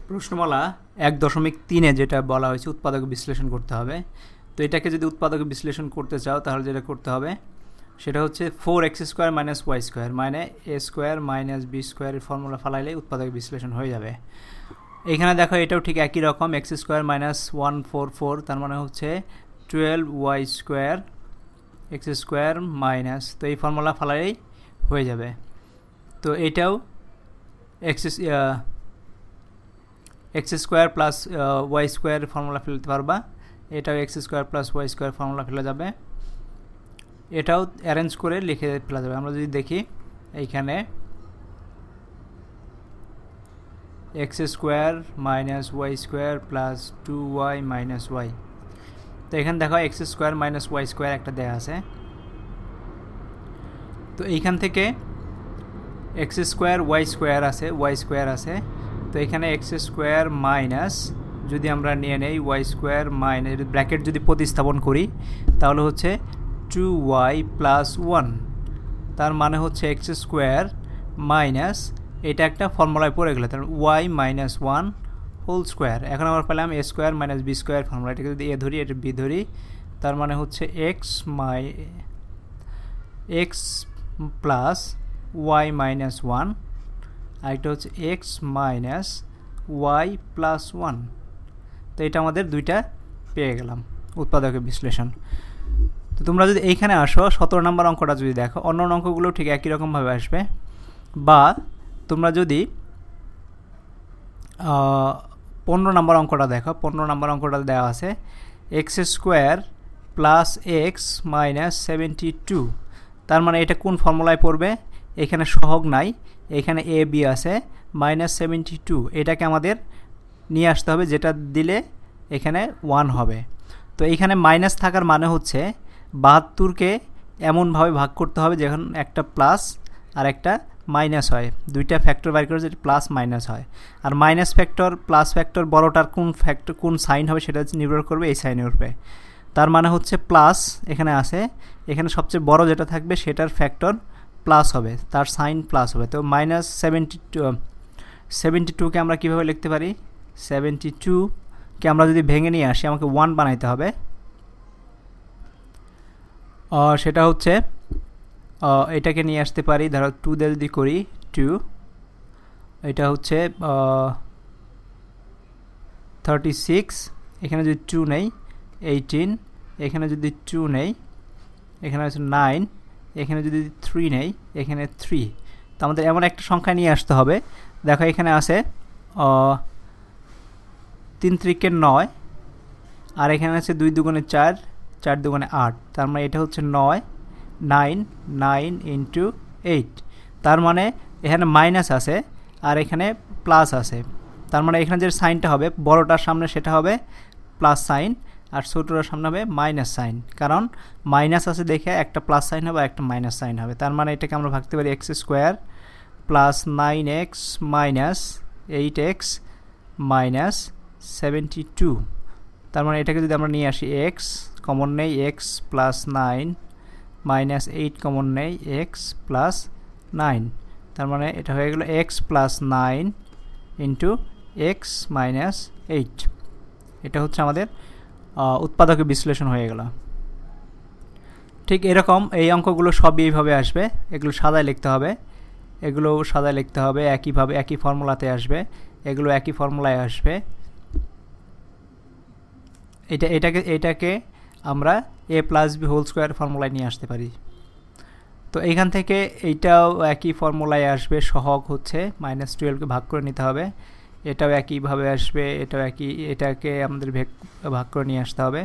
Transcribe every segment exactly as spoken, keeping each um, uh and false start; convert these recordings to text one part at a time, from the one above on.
প্রশ্নমালা এক দশমিক তিনে যেটা বলা হয়েছে উৎপাদক বিশ্লেষণ করতে হবে। তো এটাকে যদি উৎপাদক বিশ্লেষণ করতে চাও তাহলে যেটা করতে হবে সেটা হচ্ছে four x square minus y square মানে এ স্কোয়ার মাইনাস বি স্কোয়ারের ফর্মুলা ফালাইলে উৎপাদক বিশ্লেষণ হয়ে যাবে। এখানে দেখো এটাও ঠিক একই রকম, x square minus one four four তার মানে হচ্ছে twelve y square x square minus, তো এই ফর্মুলা ফালাইলেই হয়ে যাবে। তো এটাও x x square plus y square formula ফেলতে পারবা, এটাও x square plus y square formula ফেলা যাবে, এটাও অ্যারেঞ্জ করে লিখে ফেলা যাবে। আমরা যদি দেখি এইখানে x square minus y square plus two y minus y, তো এখানে দেখো x square minus y square একটা দেয়া আছে। তো এইখান থেকে এক্স স্কোয়ার ওয়াই স্কোয়ার আছে ওয়াই স্কোয়ার আছে, তো এখানে এক্স স্কোয়ার মাইনাস যদি আমরা নিয়ে নেই ওয়াই স্কোয়ার মাইনাস ব্র্যাকেট যদি প্রতিস্থাপন করি তাহলে হচ্ছে টু ওয়াই প্লাস ওয়ান, তার মানে হচ্ছে এক্স স্কোয়ার মাইনাস এটা একটা ফর্মুলায় পড়ে গেলে তার y minus one whole square. এখন আমরা পেলাম a square minus b square formula, এটাকে যদি এ ধরি এটা বি ধরি, তার মানে হচ্ছে x my x plus y minus one, আর এটা হচ্ছে x minus y plus one. তো এটা আমাদের দুইটা পেয়ে গেলাম উৎপাদকের বিশ্লেষণ। তো তোমরা যদি এইখানে আসো সতেরো নম্বর অঙ্কটা যদি দেখো, অন্য অঙ্কগুলো ঠিক একই রকমভাবে আসবে, বা তোমরা যদি পনেরো নম্বর অঙ্কটা দেখো, পনেরো নম্বর অঙ্কটা দেওয়া আছে x square plus x minus seventy two, তার মানে এটা কোন ফর্মুলায় পড়বে? এখানে সহগ নাই, এখানে এ বি আছে, মাইনাস সেভেন্টি টু এটাকে আমাদের নিয়ে আসতে হবে, যেটা দিলে এখানে ওয়ান হবে। তো এখানে মাইনাস থাকার মানে হচ্ছে বাহাত্তরকে এমনভাবে ভাগ করতে হবে যখন একটা প্লাস আর একটা মাইনাস হয়, দুইটা ফ্যাক্টর বাইর করে যেটা প্লাস মাইনাস হয়। আর মাইনাস ফ্যাক্টর প্লাস ফ্যাক্টর বড়টার কোন ফ্যাক্টর কোন সাইন হবে সেটা নির্ভর করবে এই সাইনের উপরে। তার মানে হচ্ছে প্লাস এখানে আছে, এখানে সবচেয়ে বড় যেটা থাকবে সেটার ফ্যাক্টর প্লাস হবে, তার সাইন প্লাস হবে। তো মাইনাস সেভেন্টি টু সেভেন্টি টুকে আমরা কীভাবে লিখতে পারি? সেভেন্টি টুকে আমরা যদি ভেঙে নিয়ে আসি আমাকে ওয়ান বানাইতে হবে, সেটা হচ্ছে এটাকে নিয়ে আসতে পারি, ধরো টু দিয়ে যদি করি টু, এটা হচ্ছে থার্টি সিক্স, এখানে যদি টু নেই এইটিন, এখানে যদি টু নেই এখানে হচ্ছে নাইন, এখানে যদি থ্রি নেই এখানে থ্রি। তো আমাদের এমন একটা সংখ্যা নিয়ে আসতে হবে, দেখো এখানে আছে তিন ত্রিকে নয়, আর এখানে আছে দুই দুগুণে চার, চার দুগুণে আট, তার মানে এটা হচ্ছে নয়, নাইন নাইন ইন্টু এইট, তার মানে এখানে মাইনাস আছে আর এখানে প্লাস আছে, তার মানে এখানে যে সাইনটা হবে বড়টার সামনে সেটা হবে প্লাস সাইন আর ছোটোটার সামনে হবে মাইনাস সাইন, কারণ মাইনাস আছে দেখে একটা প্লাস সাইন হবে একটা মাইনাস সাইন হবে। তার মানে এটাকে আমরা ভাগতে পারি x square plus nine x minus eight x minus seventy two, তার মানে এটাকে যদি আমরা নিয়ে আসি এক্স কমন নেই, x plus nine minus eight common নেই, এক্স প্লাস নাইন, তার মানে এটা হয়ে গেল x plus nine into x minus eight. এটা হচ্ছে আমাদের উৎপাদকের বিশ্লেষণ হয়ে গেল। ঠিক এরকম এই অঙ্কগুলো সবই এইভাবে আসবে, এগুলো সাদায় লিখতে হবে, এগুলো সাদায় লিখতে হবে, একইভাবে একই ফর্মুলাতে আসবে, এগুলো একই ফর্মুলায় আসবে। এটা এটাকে এটাকে আমরা a plus b whole square ফর্মুলায় নিয়ে আসতে পারি। তো এইখান থেকে এইটাও একই ফর্মুলায় আসবে, সহগ হচ্ছে মাইনাস টুয়েলভকে ভাগ করে নিতে হবে, এটাও একইভাবে আসবে, এটাও একই, এটাকে আমাদের ভাগ করে নিয়ে আসতে হবে,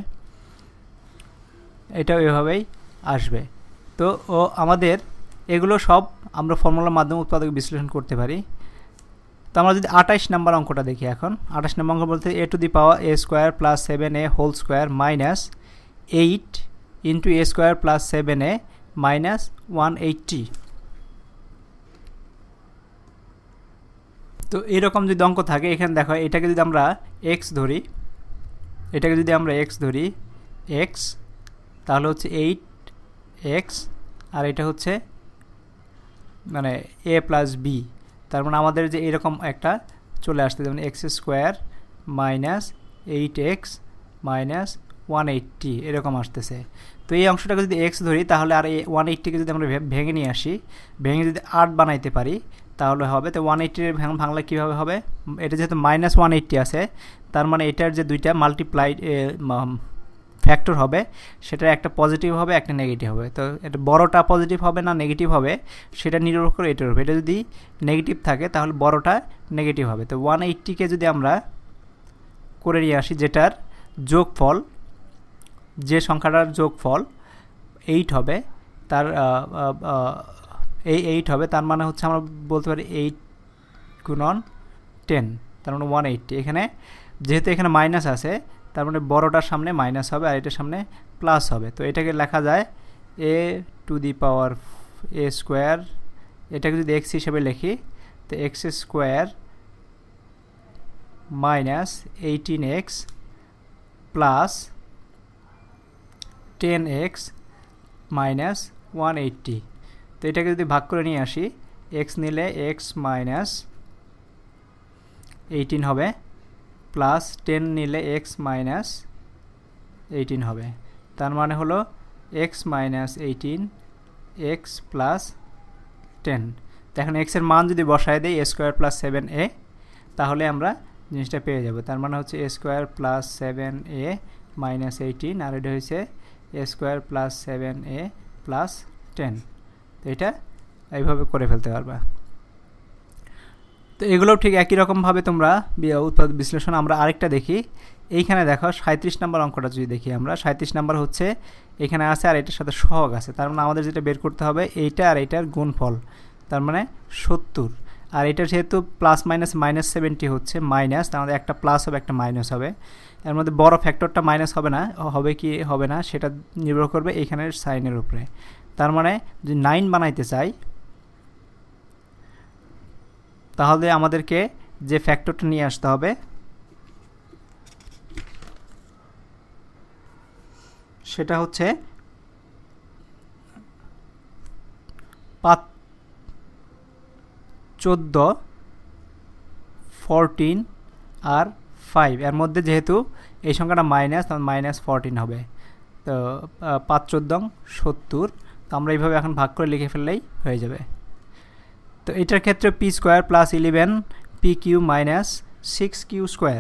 এটাও এভাবেই আসবে। তো ও আমাদের এগুলো সব আমরা ফর্মুলার মাধ্যমে উৎপাদক বিশ্লেষণ করতে পারি। তো আমরা যদি আঠাশ নাম্বার অঙ্কটা দেখি, এখন আঠাশ নম্বর অঙ্ক বলতে a to the power a square plus seven a whole square minus eight into a square plus seven a minus one eighty. তো এরকম যদি অঙ্ক থাকে এখানে দেখো এটাকে যদি আমরা এক্স ধরি, এটাকে যদি আমরা এক্স ধরি এক্স, তাহলে হচ্ছে এইট এক্স, আর এটা হচ্ছে মানে এ প্লাস বি, তার মানে আমাদের যে এরকম একটা চলে আসতে, যেমন x square minus eight x minus one eighty এরকম আসতেছে। তো এই অংশটাকে যদি এক্স ধরি তাহলে আর এই ওয়ান এইটটিকে যদি আমরা ভেঙে নিয়ে আসি, ভেঙে যদি আট বানাইতে পারি তাহলে হবে। তো ওয়ান এইটটির ভাঙলে কীভাবে হবে, এটা যেহেতু মাইনাস ওয়ান এইটটি আছে তার মানে এটার যে দুইটা মাল্টিপ্লাইড ফ্যাক্টর হবে সেটা একটা পজিটিভ হবে একটা নেগেটিভ হবে। তো এটা বড়টা পজিটিভ হবে না নেগেটিভ হবে সেটা নির্ভর করে এটার উপর। এটা যদি নেগেটিভ থাকে তাহলে বড়টা নেগেটিভ হবে। তো ওয়ান এইটটিকে যদি আমরা করে নিয়ে আসি, যেটার যোগফল, যে সংখ্যাটার যোগফল এইট হবে, তার এই এইট হবে, তার মানে হচ্ছে আমরা বলতে পারি এইট গুণন টেন, তার মানে ওয়ান এইটটি। এখানে যেহেতু এখানে মাইনাস আছে তার মানে বড়টার সামনে মাইনাস হবে আর এটার সামনে প্লাস হবে। তো এটাকে লেখা যায় এ to the power a square, এটাকে যদি এক্স হিসেবে লিখি তো x square minus eighteen x plus ten x minus one eighty. তো এটাকে যদি ভাগ করে নিয়ে আসি, এক্স নিলে এক্স মাইনাস এইটিন হবে প্লাস টেন নিলে এক্স মাইনাস এইটিন হবে, তার মানে হলো x minus eighteen x plus ten. তো এখন এক্সের মান যদি বসায় দেই a square plus seven a তাহলে আমরা জিনিসটা পেয়ে যাব। তার মানে হচ্ছে a square plus seven a minus eighteen আর এটা হচ্ছে a square plus seven a plus ten. তো এটা এইভাবে করে ফেলতে পারবা। তো এগুলোও ঠিক একই রকমভাবে তোমরা উৎপাদক বিশ্লেষণ। আমরা আরেকটা দেখি, এইখানে দেখো সাঁত্রিশ নম্বর অঙ্কটা যদি দেখি আমরা, সাঁত্রিশ নম্বর হচ্ছে এখানে আছে আর এটার সাথে সহগ আছে, তার মানে আমাদের যেটা বের করতে হবে এইটা আর এইটার গুণফল, তার মানে সত্তর। আর এটা যেহেতু প্লাস মাইনাস মাইনাস সেভেন্টি হচ্ছে মাইনাস, তার মধ্যে একটা প্লাস হবে একটা মাইনাস হবে, এর মধ্যে বড় ফ্যাক্টরটা মাইনাস হবে না, হবে কি হবে না সেটা নির্ভর করবে এইখানের সাইনের উপরে। তার মানে যদি নাইন বানাইতে চাই তাহলে আমাদেরকে যে ফ্যাক্টরটা নিয়ে আসতে হবে সেটা হচ্ছে পাঁচ চোদ্দো ফোরটিন আর ফাইভ, এর মধ্যে যেহেতু এই সংখ্যাটা মাইনাস মাইনাস ফোরটিন হবে। তো পাঁচ চোদ্দো সত্তর, তো আমরা এইভাবে এখন ভাগ করে লিখে ফেললেই হয়ে যাবে। তো এটার ক্ষেত্রে p square plus eleven p q minus six q square.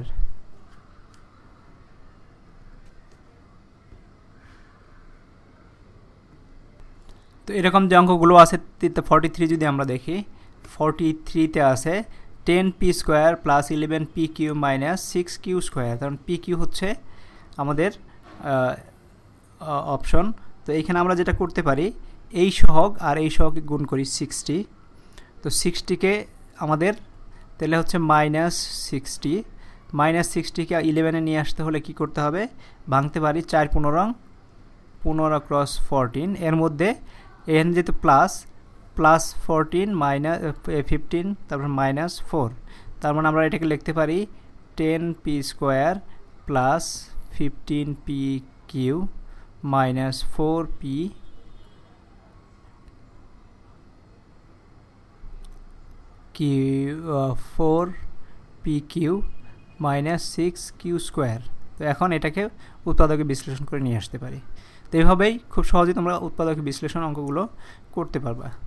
তো এরকম যে অঙ্কগুলো আছে ফর্টি থ্রি যদি আমরা দেখি, ফর্টি থ্রিতে আছে ten p square plus eleven p q minus six q square, কারণ পি কিউ হচ্ছে আমাদের অপশন। তো এইখানে আমরা যেটা করতে পারি এই সহগ আর এই সহগকে গুণ করি সিক্সটি। তো সিক্সটিকে আমাদের তাহলে হচ্ছে মাইনাস সিক্সটি, মাইনাস সিক্সটিকে ইলেভেনে নিয়ে আসতে হলে কি করতে হবে, ভাঙতে পারি চার পনেরো পনেরো ক্রস ফোরটিন, এর মধ্যে এন যেহেতু plus plus fourteen minus fifteen তারপর মাইনাস ফোর, তার মানে আমরা এটাকে লিখতে পারি ten p square plus fifteen p q minus four p q four p q minus six q square. তো এখন এটাকে উৎপাদকে বিশ্লেষণ করে নিয়ে আসতে পারি। তো এইভাবেই খুব সহজেই তোমরা উৎপাদক বিশ্লেষণ অঙ্কগুলো করতে পারবা।